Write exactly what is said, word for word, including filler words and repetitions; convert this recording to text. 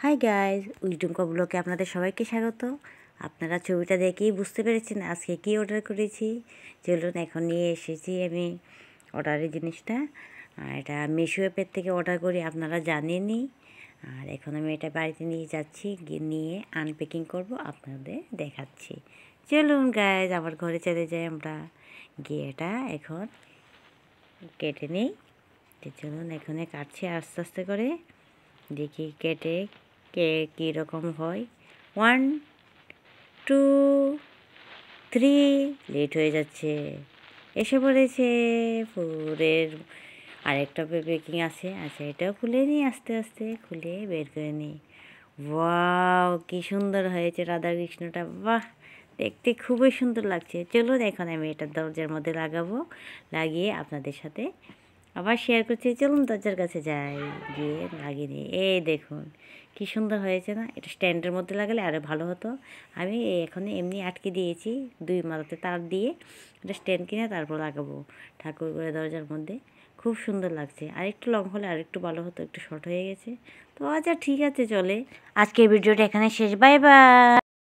Hi guys, উইলটুমকা ব্লগে আপনাদের সবাইকে স্বাগত। আপনারা ছবিটা দেখেই বুঝতে পেরেছেন আজকে কি অর্ডার করেছি। চলুন এখন নিয়ে এসেছি আমি অর্ডারের জিনিসটা। আর এটা মিশো অ্যাপের থেকে অর্ডার করি, আপনারা জানেনই। আর এখন আমি এটা বাড়িতে নিয়ে যাচ্ছি, গিয়ে নিয়ে আনপ্যাকিং করব, আপনাদের দেখাচ্ছি। চলুন গাইজ আমার ঘরে চলে যাই আমরা, গিয়ে এটা এখন কেটে নিই। চলুন এখানে কাটছি আস্তে আস্তে করে, দেখি কেটে কে কীরকম হয়। ওয়ান টু থ্রি, লেট হয়ে যাচ্ছে, এসে পড়েছে ফুলের আরেকটা প্যাকিং আছে। আচ্ছা, এটাও খুলে নিই, আস্তে আস্তে খুলে বের করে নিই। ওয়াও, কি সুন্দর হয়েছে রাধাকৃষ্ণটা, বাহ, দেখতে খুবই সুন্দর লাগছে। চলুন এখন আমি এটা দরজার মধ্যে লাগাবো, লাগিয়ে আপনাদের সাথে আবার শেয়ার করছি। চলুন দরজার কাছে যাই, গিয়ে লাগিয়ে নিই। এই দেখুন কি সুন্দর হয়েছে না? এটা স্ট্যান্ডের মধ্যে লাগালে আরও ভালো হতো। আমি এখন এমনি আটকে দিয়েছি দুই মাথাতে তার দিয়ে। এটা স্ট্যান্ড কিনে তারপর লাগাবো ঠাকুর করে দরজার মধ্যে। খুব সুন্দর লাগছে। আর একটু লং হলে আর একটু ভালো হতো, একটু শর্ট হয়ে গেছে তো। আচ্ছা ঠিক আছে, চলে আজকের ভিডিওটা এখানে শেষ। Bye by.